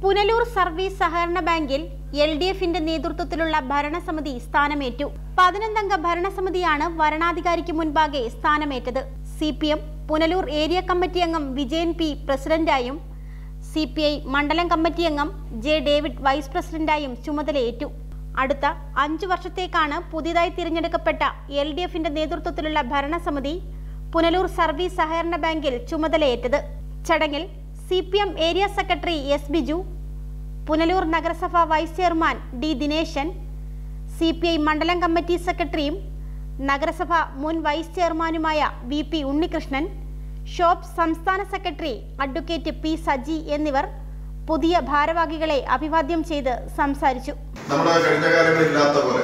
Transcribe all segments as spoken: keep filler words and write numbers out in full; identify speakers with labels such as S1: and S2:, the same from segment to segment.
S1: Punalur service സഹകരണ ബാങ്കിൽ L D എഫിന്റെ നേതൃത്വത്തിലുള്ള ഭരണസമിതി സ്ഥാനമേറ്റു. പതിനൊന്നംഗ ഭരണസമിതിയാണ് വരണാധികാരിക്ക് മുൻപാകെ സ്ഥാനമേറ്റത്. C P M Punalur area committee അംഗം വിജയൻ പി പ്രസിഡന്റായും സി പി ഐ മണ്ഡലം കമ്മിറ്റി അംഗം ജെ ഡേവിഡ് വൈസ് പ്രസിഡന്റായും ചുമതലയേറ്റു. അടുത്ത അഞ്ചു വർഷത്തേക്കാണ് പുതിയതായി തിരഞ്ഞെടുക്കപ്പെട്ട എൽ ഡി എഫിന്റെ നേതൃത്വത്തിലുള്ള ഭരണസമിതി പുനലൂർ സർവീസ് സഹകരണ ബാങ്കിൽ ചുമതലയേറ്റത്. ചടങ്ങിൽ C P M area secretary S Biju, Punalur നഗരസഭ vice chairman D Dineshan, C P I മണ്ഡലം കമ്മിറ്റി സെക്രട്ടറിയും നഗരസഭ മുൻ വൈസ് ചെയർമാനുമായ വി പി ഉണ്ണികൃഷ്ണൻ, ഷോപ്പ് സംസ്ഥാന സെക്രട്ടറി അഡ്വക്കേറ്റ് പി സജി എന്നിവർ പുതിയ ഭാരവാഹികളെ അഭിവാദ്യം ചെയ്ത് സംസാരിച്ചു.
S2: നമ്മുടെ കഴിഞ്ഞ കാലങ്ങളില്ലാത്ത പോലെ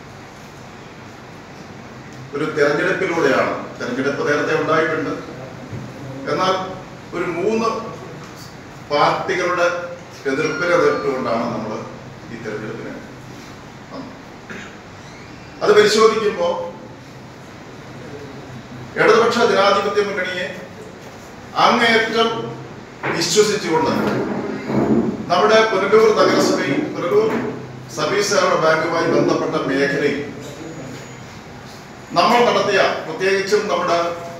S2: ഒരു തെരഞ്ഞെടുപ്പിലൂടെയാണ്, തെരഞ്ഞെടുപ്പ് നേരത്തെ ഉണ്ടായിട്ടുണ്ട്, എന്നാൽ ഒരു മൂന്ന് പാർട്ടികളുടെ എതിർപ്പിനെ നേരിട്ടുകൊണ്ടാണ് നമ്മൾ ഈ തെരഞ്ഞെടുപ്പിനെ അത് പരിശോധിക്കുമ്പോൾ ഇടതുപക്ഷ ജനാധിപത്യ മുന്നണിയെ അങ്ങേയറ്റം വിശ്വസിച്ചുകൊണ്ട് നമ്മുടെ പുനലൂർ നഗരസഭയും പുനലൂർ സർവീസ് സഹകരണ ബാങ്കുമായി ബന്ധപ്പെട്ട മേഖലയിൽ നമ്മൾ നടത്തിയ, പ്രത്യേകിച്ചും നമ്മുടെ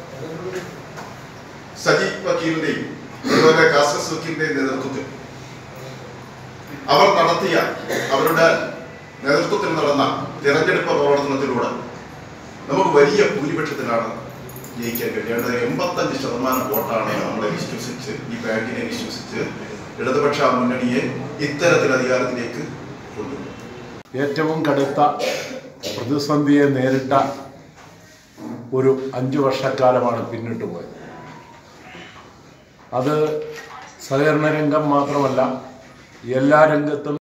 S2: സജി വക്കീലിന്റെയും അതുപോലെ കാസസ് വക്കീലിന്റെയും നേതൃത്വത്തിൽ അവർ നടത്തിയ അവരുടെ നേതൃത്വത്തിൽ നടന്ന തിരഞ്ഞെടുപ്പ് പ്രവർത്തനത്തിലൂടെ നമുക്ക് വലിയ ഭൂരിപക്ഷത്തിലാണ് ജയിക്കാൻ കഴിയേണ്ടത്. എൺപത്തഞ്ച് ശതമാനം വോട്ടാണ് നമ്മളെ വിശ്വസിച്ച്, ഈ ബാങ്കിനെ വിശ്വസിച്ച് ഇടതുപക്ഷ മുന്നണിയെ ഇത്തരത്തിൽ അധികാരത്തിലേക്ക് കൊണ്ടുവരുന്നത്.
S3: ഏറ്റവും കടുത്ത പ്രതിസന്ധിയെ നേരിട്ട ഒരു അഞ്ചു വർഷക്കാലമാണ് പിന്നിട്ട് പോയത്. അത് സഹകരണ രംഗം മാത്രമല്ല, എല്ലാ രംഗത്തും